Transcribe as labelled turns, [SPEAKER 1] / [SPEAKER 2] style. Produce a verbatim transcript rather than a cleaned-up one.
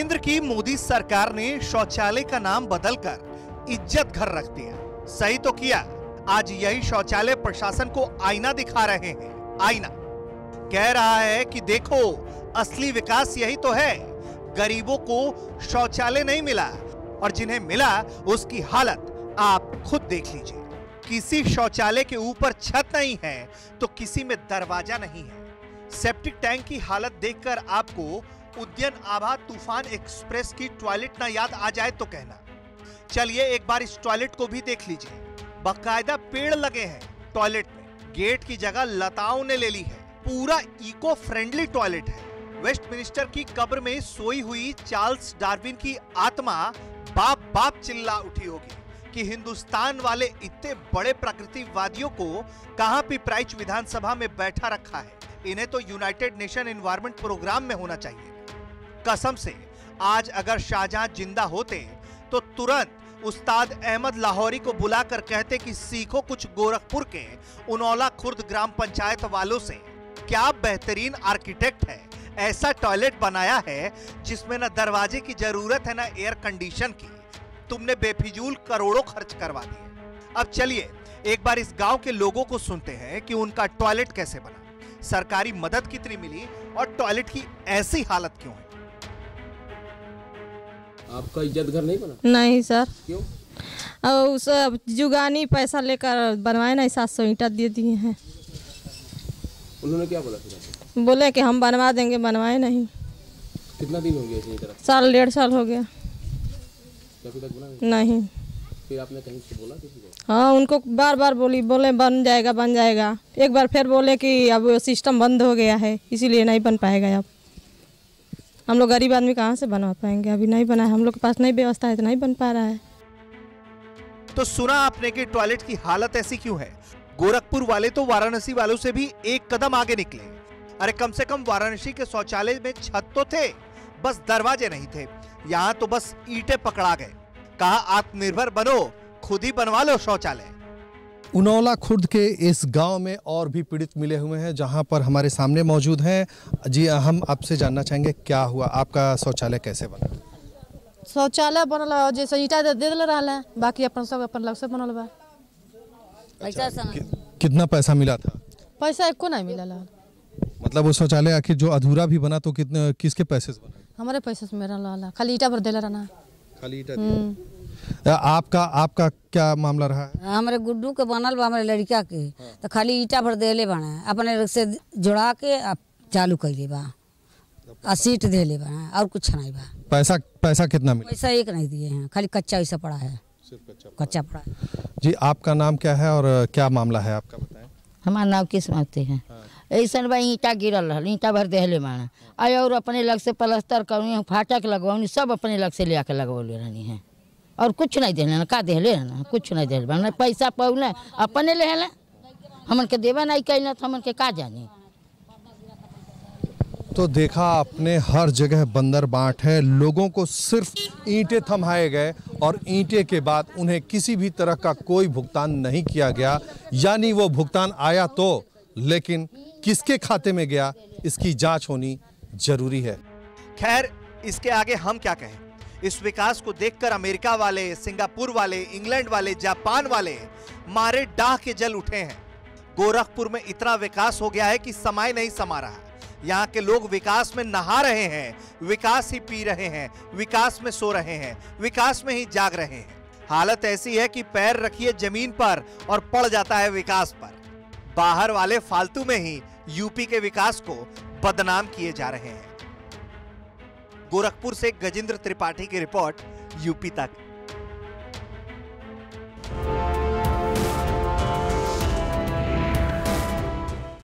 [SPEAKER 1] केंद्र की मोदी सरकार ने शौचालय का नाम बदलकर इज्जत घर रख दिया। सही तो किया। आज यही शौचालय प्रशासन को आईना दिखा रहे हैं। आईना कह रहा है कि देखो असली विकास यही तो है। गरीबों को शौचालय नहीं मिला और जिन्हें मिला उसकी हालत आप खुद देख लीजिए। किसी शौचालय के ऊपर छत नहीं है तो किसी में दरवाजा नहीं है। सेप्टिक टैंक की हालत देखकर आपको उद्यन आभा तूफान एक्सप्रेस की टॉयलेट ना याद आ जाए तो कहना। चलिए एक बार इस टॉयलेट को भी देख लीजिए। बाकायदा पेड़ लगे हैं टॉयलेट में। गेट की जगह लताओं ने ले ली है। पूरा इको फ्रेंडली टॉयलेट है। वेस्टमिनिस्टर की कब्र में सोई हुई चार्ल्स डार्विन की आत्मा बाप बाप चिल्ला उठी होगी कि हिंदुस्तान वाले इतने बड़े प्रकृतिवादियों को कहां पिपराइच विधानसभा में बैठा रखा है। इन्हें तो यूनाइटेड नेशन एनवायरनमेंट प्रोग्राम में होना चाहिए। कसम से आज अगर शाहजहां जिंदा होते तो तुरंत उस्ताद अहमद लाहौरी को बुलाकर कहते कि सीखो कुछ गोरखपुर के उनौला खुर्द ग्राम पंचायत वालों से। क्या बेहतरीन आर्किटेक्ट है। ऐसा टॉयलेट बनाया है जिसमें ना दरवाजे की जरूरत है ना एयर कंडीशन की। तुमने बेफिजूल करोड़ों खर्च करवा दिए। अब चलिए एक बार इस गांव के लोगों को सुनते हैं कि उनका टॉयलेट कैसे बना, सरकारी मदद कितनी मिली और टॉयलेट की ऐसी हालत क्यों है।
[SPEAKER 2] आपका इज्जत घर नहीं बना?
[SPEAKER 3] नहीं सर।
[SPEAKER 2] क्यों?
[SPEAKER 3] और सब जुगानी पैसा लेकर बनवाए ना, सात सौ ईंटा दे दिए हैं।
[SPEAKER 2] उन्होंने क्या बोला फिर?
[SPEAKER 3] बोले कि हम बनवा देंगे, बनवाए नहीं।
[SPEAKER 2] कितना दिन हो गया इसी तरह?
[SPEAKER 3] साल डेढ़ साल हो गया।
[SPEAKER 2] अभी तक बना
[SPEAKER 3] नहीं? नहीं।
[SPEAKER 2] फिर आपने कहीं से बोला किसी को?
[SPEAKER 3] हाँ, उनको बार बार बोली, बोले बन जाएगा बन जाएगा। एक बार फिर बोले कि अब सिस्टम बंद हो गया है इसीलिए नहीं बन पाएगा। अब हम लोग गरीब आदमी कहाँ से बनवा पाएंगे। अभी नहीं बना है, हम लोग के पास नहीं व्यवस्था है तो नहीं बन पा रहा है।
[SPEAKER 1] तो सुना आपने कि टॉयलेट की हालत ऐसी क्यों है। गोरखपुर वाले तो वाराणसी वालों से भी एक कदम आगे निकले। अरे कम से कम वाराणसी के शौचालय में छत तो थे, बस दरवाजे नहीं थे। यहाँ तो बस ईंटें पकड़ा गए। कहा आत्मनिर्भर बनो, खुद ही बनवा लो शौचालय।
[SPEAKER 4] उनौला खुर्द के इस गांव में और भी पीड़ित मिले हुए हैं जहां पर हमारे सामने मौजूद हैं। जी हम आपसे जानना चाहेंगे क्या हुआ, आपका शौचालय कैसे बना?
[SPEAKER 5] शौचालय बनल जैसे ईटा दे दे रहा है, बाकी अपन सब अपन लग से बनल बा।
[SPEAKER 4] पैसा कि, कितना पैसा मिला था?
[SPEAKER 5] पैसा एको नहीं मिला।
[SPEAKER 4] मतलब वो शौचालय आखिर जो अधूरा भी बना तो कितने किसके पैसे से बना?
[SPEAKER 5] हमारे पैसे से मेरा लाला, खाली ईटा भर देला रहना।
[SPEAKER 4] खाली ईटा दिया। आपका आपका क्या मामला रहा है?
[SPEAKER 6] हमारे गुड्डू के बनल बा, हमारे लड़का के हाँ। तो खाली ईटा भर देले बना, अपने से जोड़ा के आप चालू कर दे बा और सीट दे ले बा और कुछ नहीं बा। पैसा
[SPEAKER 4] पैसा कितना मिला?
[SPEAKER 6] पैसा एक नहीं दिए हैं, खाली कच्चा ऐसा पड़ा है, सिर्फ कच्चा कच्चा पड़ा है।
[SPEAKER 4] जी आपका नाम क्या है और क्या मामला है आपका बताएं।
[SPEAKER 7] हमारा नाम किस्मत है। ऐसा भाई ईटा गिरल रहा, ईटा भर देहले माना आए और अपने लग से प्लास्टर करूँ, फाटक लगवाऊँ, सब अपने लग से ले आके लगवले रहनी है और कुछ नहीं देने का देहले ना, कुछ नहीं देहले पैसा पौले अपने ले हमन के देवा नहीं कैल तो हमन के का जानी।
[SPEAKER 4] तो देखा आपने हर जगह बंदर बांट है। लोगों को सिर्फ ईंटें थमाए गए और ईंटे के बाद उन्हें किसी भी तरह का कोई भुगतान नहीं किया गया। यानी वो भुगतान आया तो, लेकिन किसके खाते में गया इसकी जांच होनी जरूरी है।
[SPEAKER 1] खैर इसके आगे हम क्या कहें। इस विकास को देखकर अमेरिका वाले, सिंगापुर वाले, इंग्लैंड वाले, जापान वाले मारे डाह के जल उठे हैं। गोरखपुर में इतना विकास हो गया है कि समय नहीं समा रहा। यहाँ के लोग विकास में नहा रहे हैं, विकास ही पी रहे हैं, विकास में सो रहे हैं, विकास में ही जाग रहे हैं। हालत ऐसी है कि पैर रखिए जमीन पर और पड़ जाता है विकास पर। बाहर वाले फालतू में ही यूपी के विकास को बदनाम किए जा रहे हैं। गोरखपुर से गजेंद्र त्रिपाठी की रिपोर्ट, यूपी तक।